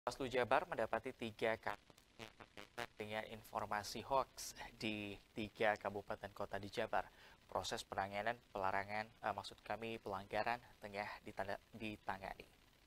Bawaslu Jabar mendapati 3 kasus dengan informasi hoaks di 3 kabupaten kota di Jabar. Proses penanganan pelanggaran tengah ditangani.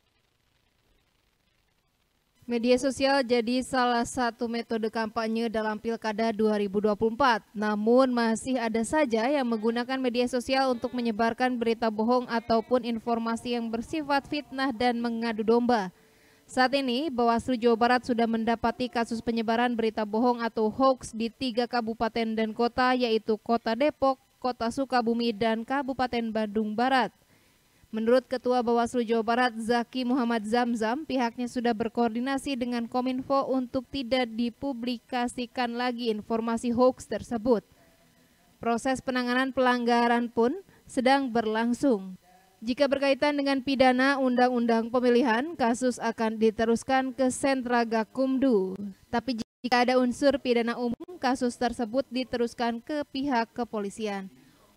Media sosial jadi salah satu metode kampanye dalam Pilkada 2024. Namun masih ada saja yang menggunakan media sosial untuk menyebarkan berita bohong ataupun informasi yang bersifat fitnah dan mengadu domba. Saat ini, Bawaslu Jawa Barat sudah mendapati kasus penyebaran berita bohong atau hoax di 3 kabupaten dan kota, yaitu Kota Depok, Kota Sukabumi, dan Kabupaten Bandung Barat. Menurut Ketua Bawaslu Jawa Barat, Zaki Muhammad Zamzam, pihaknya sudah berkoordinasi dengan Kominfo untuk tidak dipublikasikan lagi informasi hoax tersebut. Proses penanganan pelanggaran pun sedang berlangsung. Jika berkaitan dengan pidana Undang-Undang Pemilihan, kasus akan diteruskan ke Sentra Gakumdu. Tapi jika ada unsur pidana umum, kasus tersebut diteruskan ke pihak kepolisian.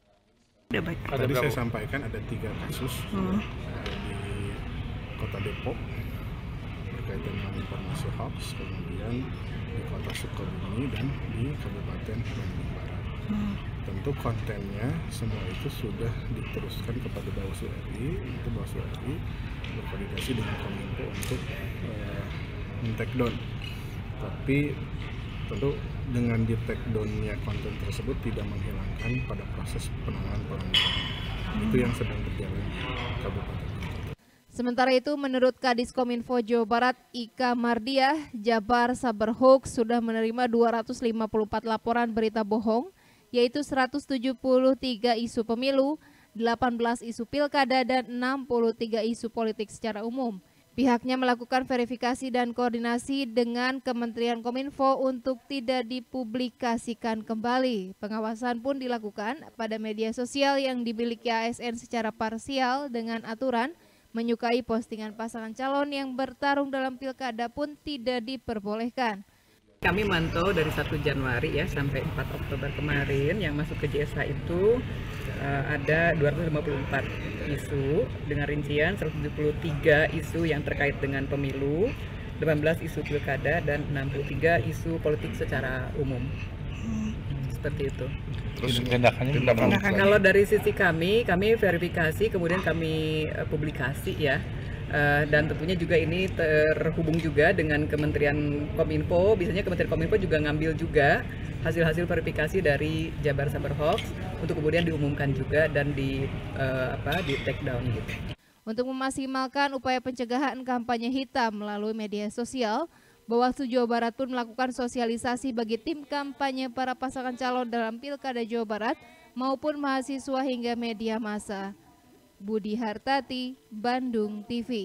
Tadi saya sampaikan ada 3 kasus di Kota Depok berkaitan dengan informasi hoax, kemudian di Kota Sukabumi dan di Kabupaten Bandung Barat. Tentu kontennya semua itu sudah diteruskan kepada Bawaslu RI, untuk Bawaslu RI berkoordinasi dengan Kominfo untuk men-take down. Tapi tentu dengan di take down-nya konten tersebut tidak menghilangkan pada proses penanganan pelanggaran. Itu yang sedang berjalan di Kabupaten. Sementara itu, menurut Kadis Kominfo Jawa Barat, Ika Mardiah, Jabar Saber Hoax sudah menerima 254 laporan berita bohong, yaitu 173 isu pemilu, 18 isu pilkada, dan 63 isu politik secara umum. Pihaknya melakukan verifikasi dan koordinasi dengan Kementerian Kominfo untuk tidak dipublikasikan kembali. Pengawasan pun dilakukan pada media sosial yang dimiliki ASN secara parsial dengan aturan menyukai postingan pasangan calon yang bertarung dalam pilkada pun tidak diperbolehkan. Kami mantau dari 1 Januari ya sampai 4 Oktober kemarin yang masuk ke JSA itu ada 254 isu dengan rincian 173 isu yang terkait dengan pemilu, 18 isu pilkada, dan 63 isu politik secara umum. Seperti itu. Terus tindakannya kalau dari sisi kami verifikasi, kemudian kami publikasi ya. Dan tentunya juga ini terhubung juga dengan Kementerian Kominfo. Biasanya Kementerian Kominfo juga ngambil juga hasil-hasil verifikasi dari Jabar Saber Hoax untuk kemudian diumumkan juga dan di take down gitu. Untuk memaksimalkan upaya pencegahan kampanye hitam melalui media sosial, Bawaslu Jawa Barat pun melakukan sosialisasi bagi tim kampanye para pasangan calon dalam Pilkada Jawa Barat maupun mahasiswa hingga media massa. Budi Hartati, Bandung TV.